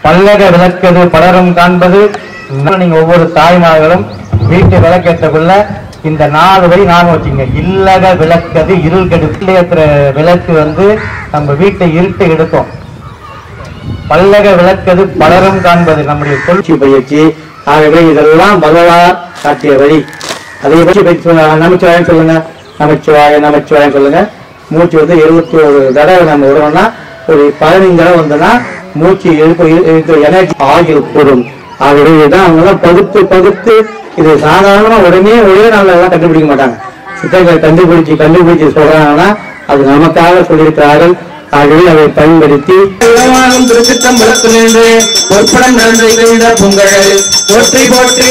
பல்லக விளக்கது பலரும் காண்பது. நீங்க ஒவ்வொரு தாய்மார்களும் வீட்டு விளக்கேற்றக்குள்ள இந்த 4 வரி ஞாபகம் வச்சுங்க. இல்லக விளக்கது இருள் கெடுத்து ஏற்ற விளக்கு நம்ம வீட்டை இருட்டு எடுக்கும். பல்லக விளக்கது பலரும் காண்பது நம்முடைய தொழிற்சி பயிற்சி. ஆகவே இதெல்லாம் பகவான் காட்டிய வழி. அதை பற்றி நமச்சிவாயம் சொல்லுங்க, நமச்சிவாயம் நமச்சிவாயம் சொல்லுங்க. மூச்சு 21 தடவை நம்ம விடணும்னா ஒரு 15 தடவை வந்தோம்னா மூச்சு எனர்ஜி ஆகிய கூடும். ஆகவே இதுதான் அவங்க பகுத்து இது சாதாரணமா ஒரே நாள்ல எல்லாம் கண்டுபிடிக்க மாட்டாங்க. சித்தர்கள் கண்டுபிடிச்சு சொல்றாங்கன்னா அது நமக்காக சொல்லியிருக்கிறார்கள். ஆகவே அதை பயன்படுத்தி திருச்சிற்றம்பலத்திலிருந்து பொற்படம் நடந்த பொங்கல் போற்றி போற்றி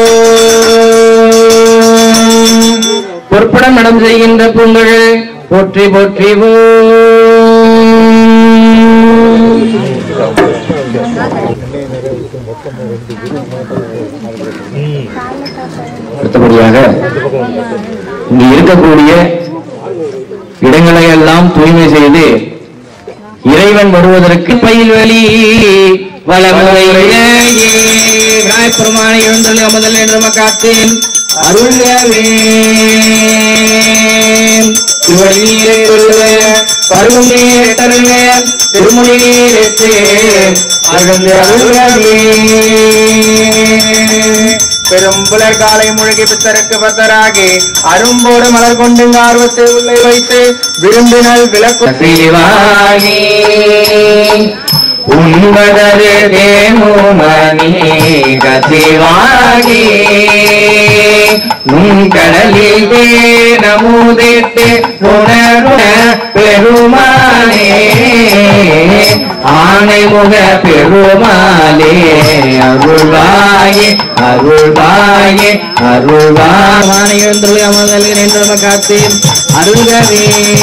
பொற்படம் நடந்து செய்கின்ற பொங்கல் போற்றி போற்றி அடுத்தபடியாக இங்கு இருக்கக்கூடிய இடங்களை எல்லாம் தூய்மை செய்து இறைவன் வருவதற்கு பயில்வெளி வளமுறைமான எழுந்தொழி அமுதல் என்று காத்தேன் அருள்வே பருவம் திருமொழி பெரும்புலர் காலை முழுகி பித்தருக்கு பத்தராகி அரும்போடு மலர் கொண்டு ஆர்வத்தை உள்ளே வைத்து விரும்பினல் விளக்கு உண்பதரு தேமுமணி கசிவாகி நுண்கடலில் வேணமுதிட்டு உணர்வுண பெருமானே ஆணைமுக பெருமாளே அருள்வாயே அருள்வாயே அருள்வாய் அமதலில் என்று காத்தேன் அருள்கவே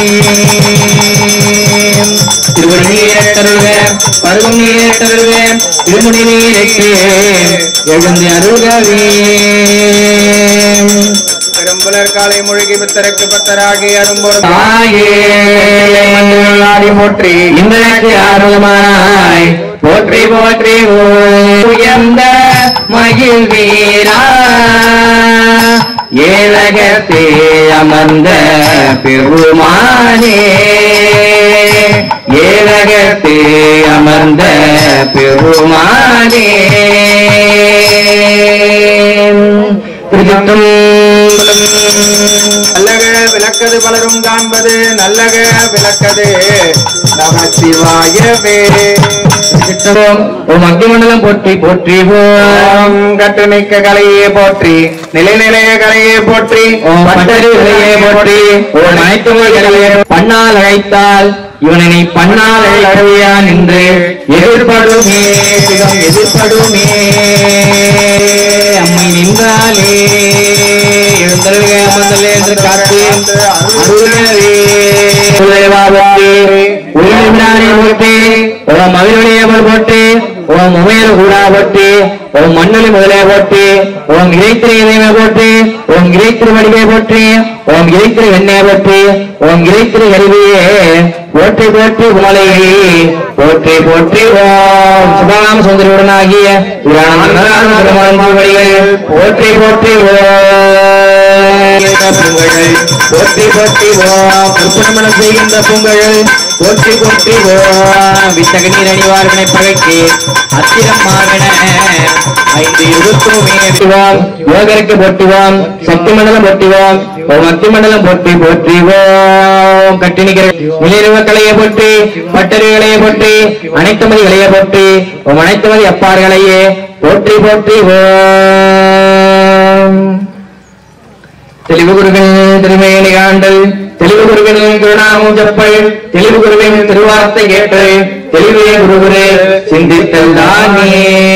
திருவடிநீரேற்றருள்வேன் பருவம் நீரேற்றருள்வேன் திருமுடி நீரேற்று எழுந்து அருள்கவே பெரும்புலர் காலை முழுகி பித்தருக்கு பத்தராகி அரும்போடு தாயே போற்றி இன்றைக்கு அருளமாய் போற்றி போற்றி உயர்ந்த மகிழ் வீரா ஏலகத்தே அமர்ந்த பெருமானே ஏலகத்தே அமர்ந்த பெருமானே நல்லக விளக்கது பலரும் காண்பது நல்லக விளக்கது நமசிவாயவே ஓம் அக்னிமண்டலம் போற்றி போற்றி ஓம் கட்டுமிக்க கலையே போற்றி நிலைநிலைய கலையே போற்றி ஓம் பட்டறி கலையே போற்றி ஓம் அனைத்துமையே பண்ணால் அழைத்தால் இவனை நீ பண்ணால் அழவியான் என்று எதிர்படுமே எதிர்படுமே அம்மை நின்றாலே எழுந்தருக அமர்ந்தலே என்று காத்து அருளவே போட்டு ஓம் மகிழ்வழியவர் போட்டு ஓம் உமையர் கூடா போட்டு ஓம் மண்ணொலி முதலே போட்டு ஓம் இறைத்திரு இறைமை போட்டு ஓம் இறைத்திரு வடிவை போட்டு ஓம் இறைத்திரு வெண்ணே போட்டு ஓம் இறைத்திரு கருவியே போற்றி போற்றி உமலையே போற்றி போற்றி ஓம் சுபநாம சுந்தரியுடனாகிய போற்றி போற்றி போற்றி போற்றி ஓம் செய்கின்ற பொங்கல் போற்றி போற்றி ஓம் வித்தக நீர் அணிவார்களை பகைக்கு அத்திரமாகன 5 யுகத்துவோம் யோகருக்கு போற்றுவோம் சக்தி மண்டலம் போற்றுவோம் ஓம் அத்தி மண்டலம் போற்றி போற்றி ஓம் கட்டினிக்கிற நிலையுவ கலையை போற்றி பட்டறிகளையே போற்றி அனைத்துமதி கலையை போற்றி ஓம் அனைத்துமதி அப்பார்களையே போற்றி போற்றி ஓம் தெளிவு குருவின் திருமேனி காண்டல் தெளிவு குருவின் திருநாமூஜப்பல் தெளிவு குருவின் திருவார்த்தை கேட்டு தெளிவே குருகுரே சிந்தித்தல் தானே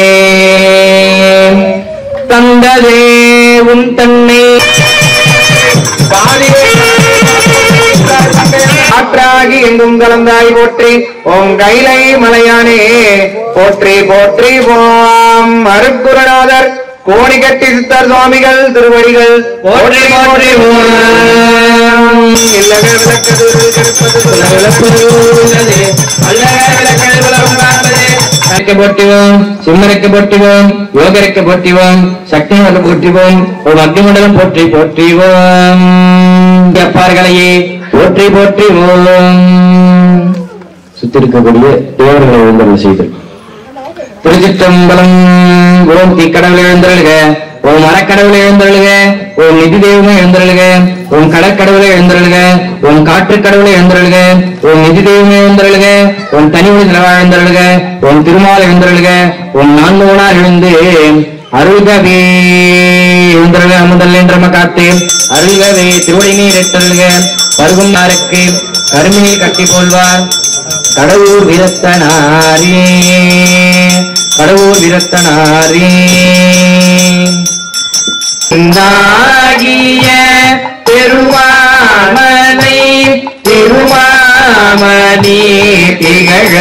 தந்ததே உன் தன்னை ஆற்றாகி எங்கும் கலந்தாய் போற்றி ஓம் கைலை மலையானே போற்றி போற்றி ஓம் அருட்குருநாதர் கோணிகட்டி சித்தர் சுவாமிகள் திருவடிகள் போற்றி போற்றி விளக்கது போற்றிவோம், சிம்மருக்கு போற்றிவோம், யோகருக்கு போற்றிவோம், சக்திகளுக்கு போற்றிவோம், ஓம் அக்னிமண்டலம் போற்றி போற்றிவோம், அப்பார்களையே போற்றி போற்றிவோம். சுத்திருக்கக்கூடிய தேவர்களை எழுந்தருள் செய்து திருச்சிற்றம்பலம். ஓம் தீக்கடவுளை எழுந்தருளுக, ஓம் மரக்கடவுளை எழுந்தருளுக, ஓம் நிதி தெய்வமே எழுந்தருளுக, ஓம் கடற்கடவுளை எழுந்தருளுக, ஓம் காற்று கடவுளை எழுந்தருளுக, ஓம் நிதி தெய்வமே எழுந்தருளுக, ஓம் தனிமொழி செலவா எழுந்தருளுக, ஓம் திருமால் எழுந்தருளுக, ஓம் நான்மோனார் எழுந்து அருள்கவே எழுந்தருளுக. அமுதல் என்றம காத்து அருள்கவே திருவடி நீர் எட்டருளுக. பருகும் நாருக்கு கருமினில் கட்டி போல்வார் கடவுள் விரத்தனாரே, கடவுள் விரத்தனாரே. நாகிய பெருமாமனை திருமாமணி திகழ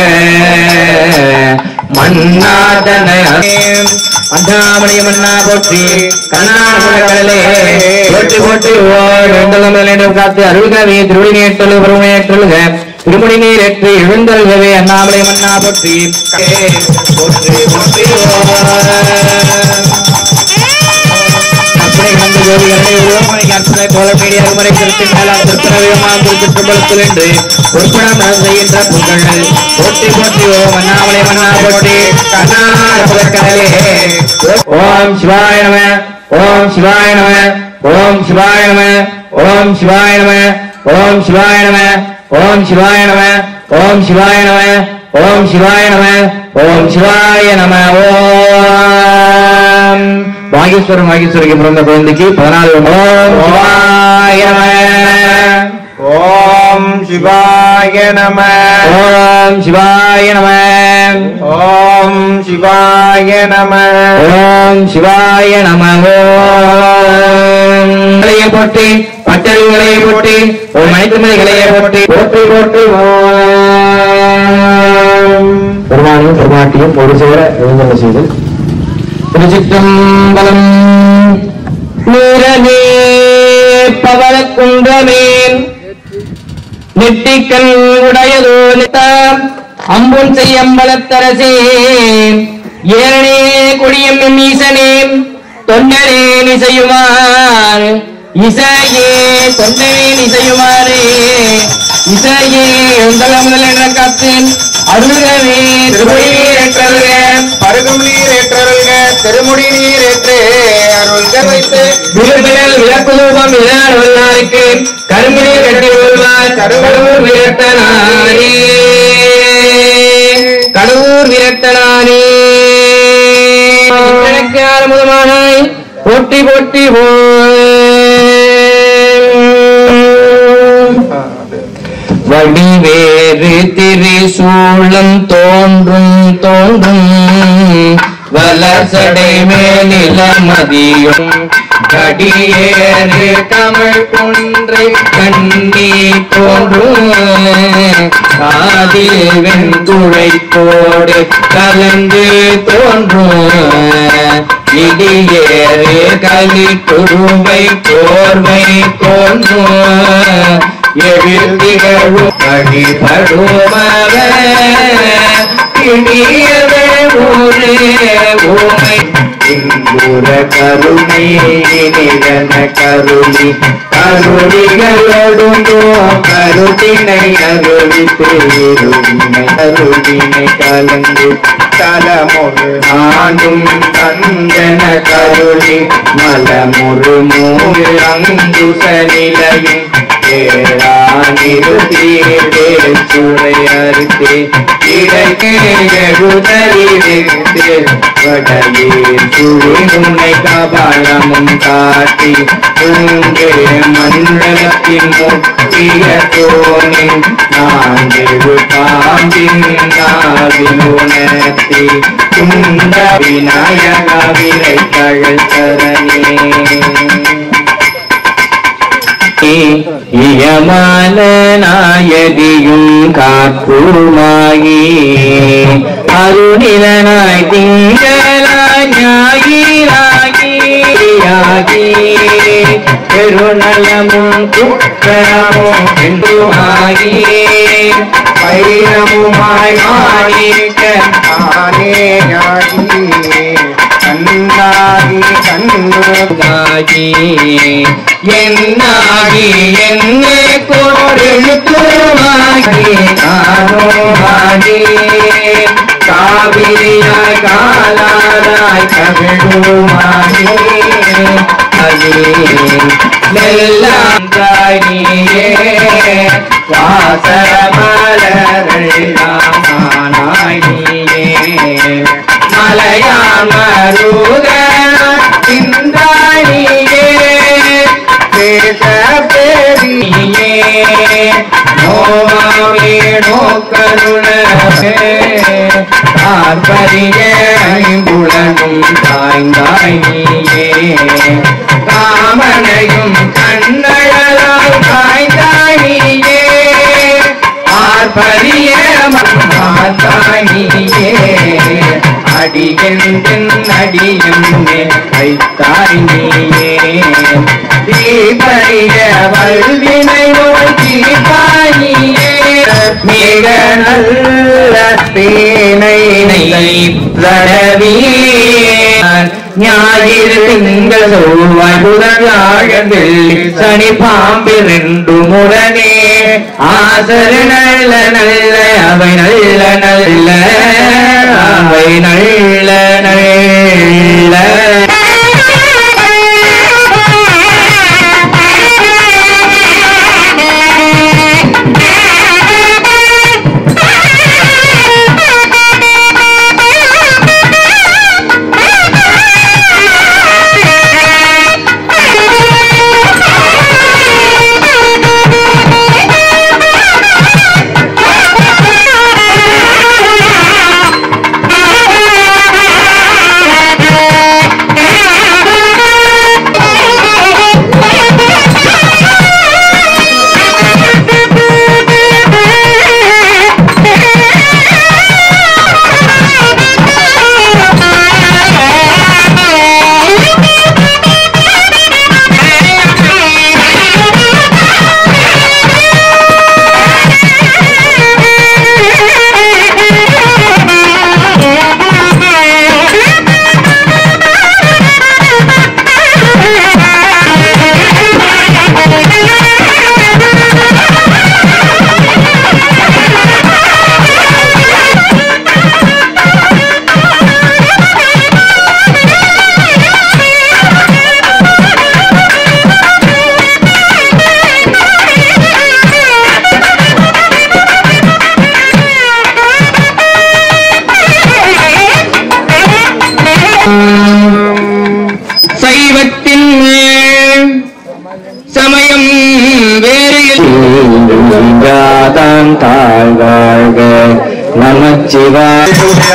மன்னாதன அந்தாமணி மன்னா போற்றி கண்ணாடலே போற்றி போற்றி ஓடும் காத்து அருள்கவே திருவடி நேற்றலு பருமையேற்றலுக திருமணி நீர் ஏற்றி எழுந்தல்கவே அண்ணாமலை மன்னா போற்றி போற்றி போற்றி ஓம் சிவாய நம, ஓம் சிவாய நம, ஓம் சிவாய நம, ஓம் சிவாய நம, ஓம் சிவாய நம, ஓம் சிவாய நம, ஓம் சிவாய நம, ஓம் சிவாய நம, ஓம் சிவாய நம. ஓம் வாகீஸ்வரன் வாகீஸ்வரிக்கு பிறந்த குழந்தைக்கு 14 ஓம் சிவாய நம, ஓம் சிவாய நம, ஓம் சிவாய நம, ஓம் சிவாய நம, ஓம் சிவாய நம. ஓம் போட்டி பட்டறிவுகளை போட்டி ஓம் அனைத்துமலைகளையே போட்டி போற்றி போற்றி ஓம். பெருமானையும் பெருமாட்டியும் ஒரு சேர எழுந்தருள செய்து திருச்சிற்றம்பலம். நீரனே பவள குன்றமேன் நெட்டிக்கல் உடையதோ நித்தாம் அம்புன் செய்யம்பலத்தரசே ஏரணே கொடியம் ஈசனே தொண்டனே நிசையுமார் இசையே தொண்டனே நிசையுமாரே இசையே முதல் என்ற காத்தேன் அருள்கவே திருமொழி ஏற்றருக பருகும் நீர் ஏற்றருக திருமுடி நீர் ஏற்றே அருள்க வைத்து விரும்பினல் விளக்கு ரூபம் இல்லாருக்கு கருமினீர் கட்டி கொள்வார் கடவுள் விரட்டனாரே கடவுள் விரட்டனாரே எனக்கு ஆரம்பமானாய் போட்டி போட்டி வடிவேறு திரிசூலம் தோன்றும் தோன்றும் வலசடை மேலில மதியும் கடியேறு தமிழ் குன்றை கண்ணி தோன்றும் காதில் வெண்குழை கோடு கலந்து தோன்றும் இடியேறு கலி குருவை கோர்வை தோன்றும் எழுதிகளும் வழிபடுமவ இடியவே ஊரே ஊமை இங்குற கருணை நிகழ கருணி கருணிகளோடுங்கோ கருதினை அருளித்து இருமை அருளினை கலந்து தலமொரு ஆண்டும் கந்தன கருளி மலமுரு மூன்று அங்குச நிலையும் சுரை அறுத்து இடைக்கு எழுதறிவித்து வடையே சுழி முனை கபாலமும் காட்டி உங்கே மண்டலத்தின் முக்கிய தோனின் நான்கு பாம்பின் நாவில் உணர்த்தி துண்ட விநாயக விரை கழத்தரனே இயமான நாயகியும் காற்றுமாயி அருணிலனாய் திங்களாய் ஞாயிறாகி பெருநலமும் குற்றமும் என்றுமாகி பைரமுமாய் மாறி ஆனேயாகி கண்ணாகி கண்ணாகி என்னாகி என்னை கோரெழுத்துமாகி நானோமாகி காவிரியாய் காலாராய் கவிழுமாகி நெல்லாங்காயியே வாசமலரெல்லாமானாயியே மலையான் மருக சிந்தாயியே பேச பெரியே நோவே நோக்கருணே பார்ப்பரிய ஐம்புலனும் தாய்ந்தாயியே காமனையும் கண்ணழலால் காய்ந்தாயியே ஆர்பரிய மாதாயியே அடியென் அடியம்மே வைத்தாயியே தீபரிய வல்வினை நோய் தீபாயியே மிக நல்ல தேனை தடவி ஞாயிறு திங்கள் செவ்வாய் புதன் வியாழன் வெள்ளி சனி பாம்பு ரெண்டு முரணே ஆசரு நல்ல நல்ல அவை நல்ல நல்ல அவை நல்ல நல்ல சைவத்தின் சமயம் வேறு தாழ்வாழ்க நமச்சிவாய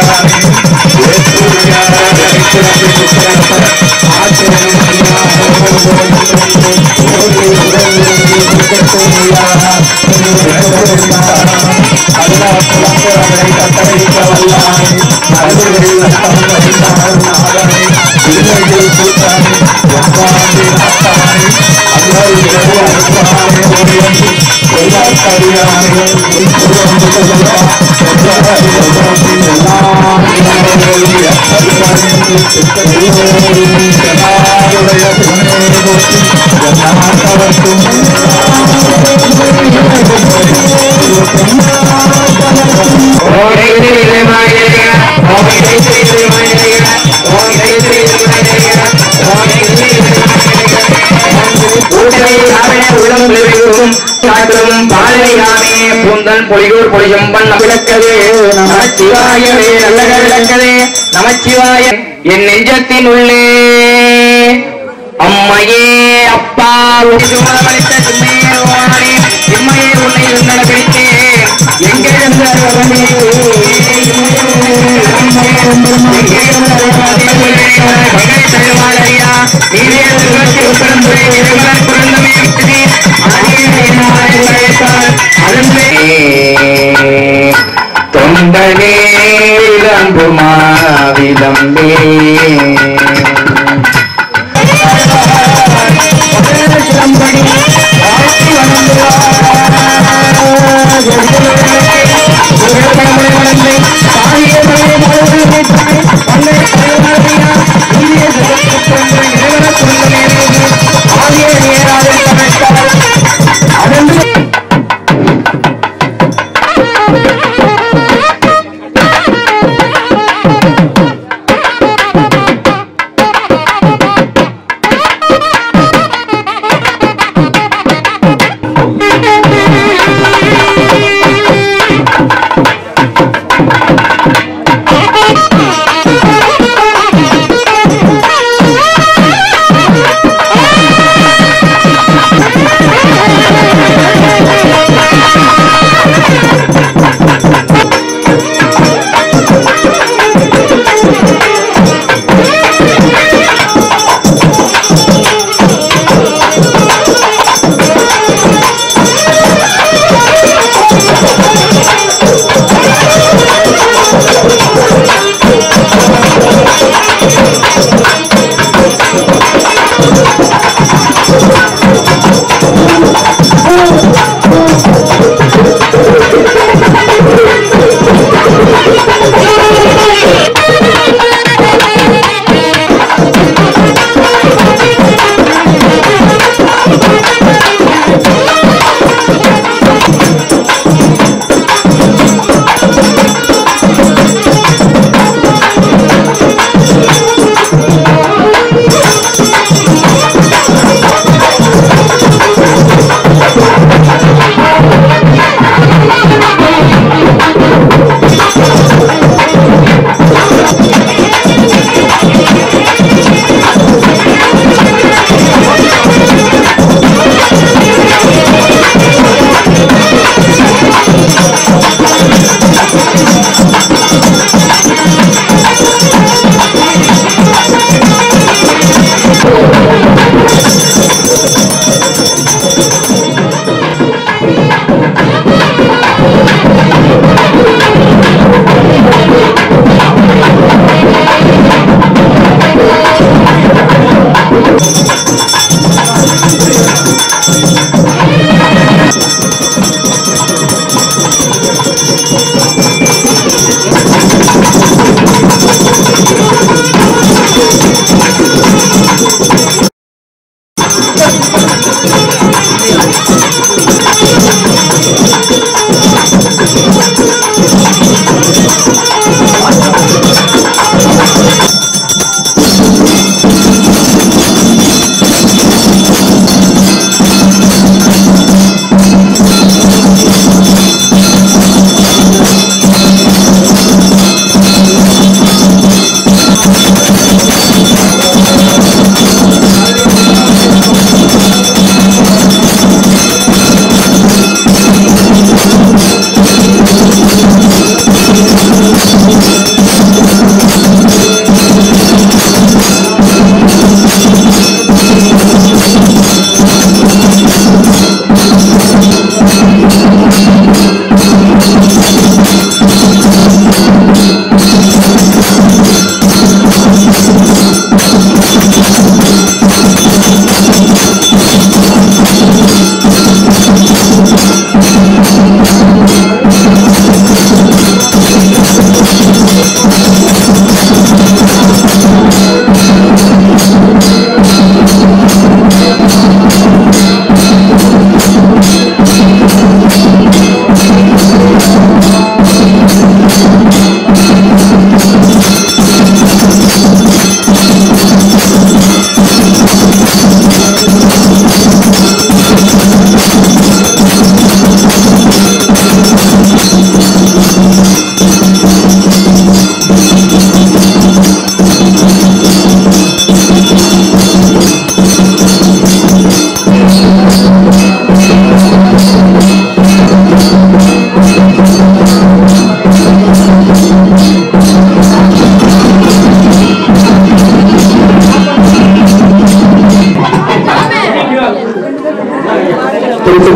பொலிகூர் பொலிசம்பன் விளக்கது நமச்சிவாயவே நல்லக விளக்கதே நமச்சிவாய என் நெஞ்சத்தின் உள்ளே அம்மையே அப்பா சுமதமளித்த சிம்மையே ஓனே சிம்மையே உன்னை இருந்தன பிடித்தே எங்கிருந்து தொண்டனே விளம்புமாவிதம்பே சிலம்படி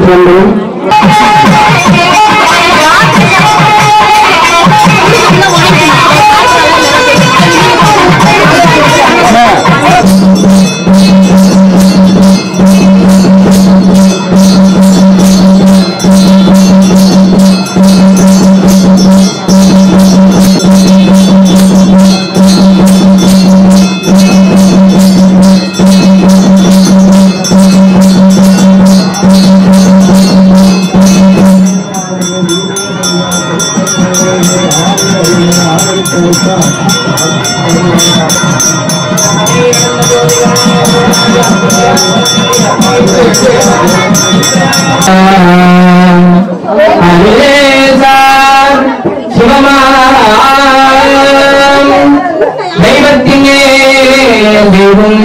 வேண்டும். தெய்வத்தினே தெய்வம்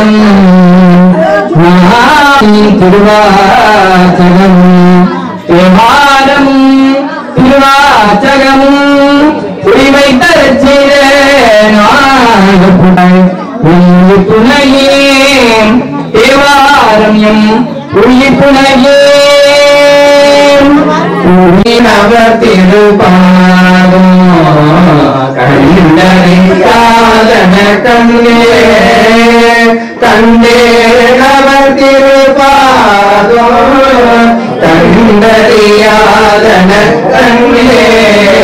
திருவாச்சகம் தேவாரமும் திருவாச்சகமும் உரிமை தரச் செய்த துணையே தேவாரம் எம் உயிர் புனையே அவர் திருப்பாதம் கண்டறியாதன கண்ணே கண்டே அவர் திருப்பாதம் கண்டறியாதன கண்ணே